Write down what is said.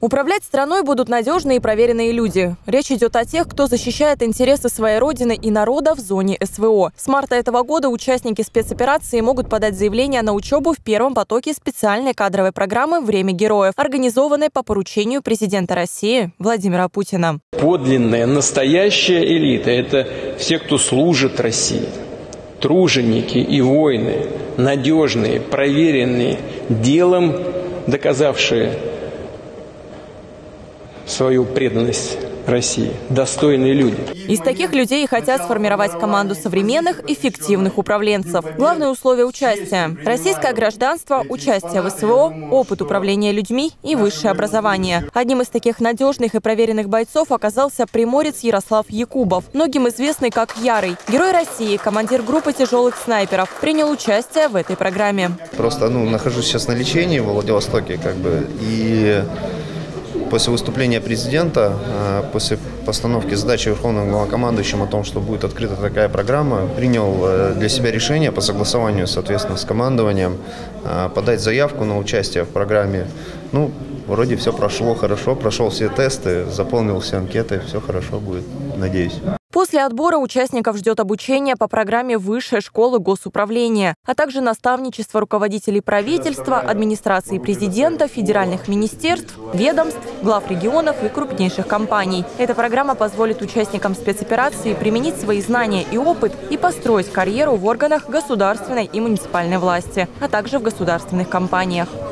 Управлять страной будут надежные и проверенные люди. Речь идет о тех, кто защищает интересы своей родины и народа в зоне СВО. С марта этого года участники спецоперации могут подать заявление на учебу в первом потоке специальной кадровой программы «Время героев», организованной по поручению президента России Владимира Путина. Подлинная, настоящая элита – это все, кто служит России. Труженики и воины, надежные, проверенные, делом доказавшие свою преданность России, достойные люди. Из таких людей хотят сформировать команду современных, эффективных управленцев. Главное условие участия – российское гражданство, участие в СВО, опыт управления людьми и высшее образование. Одним из таких надежных и проверенных бойцов оказался приморец Ярослав Якубов, многим известный как Ярый. Герой России, командир группы тяжелых снайперов, принял участие в этой программе. Просто нахожусь сейчас на лечении в Владивостоке, и после выступления президента, после постановки задачи Верховным главнокомандующим о том, что будет открыта такая программа, принял для себя решение по согласованию, соответственно, с командованием подать заявку на участие в программе. Вроде все прошло хорошо, прошел все тесты, заполнил все анкеты, все хорошо будет, надеюсь. После отбора участников ждет обучение по программе Высшей школы госуправления, а также наставничество руководителей правительства, администрации президента, федеральных министерств, ведомств, глав регионов и крупнейших компаний. Эта программа позволит участникам спецоперации применить свои знания и опыт и построить карьеру в органах государственной и муниципальной власти, а также в государственных компаниях.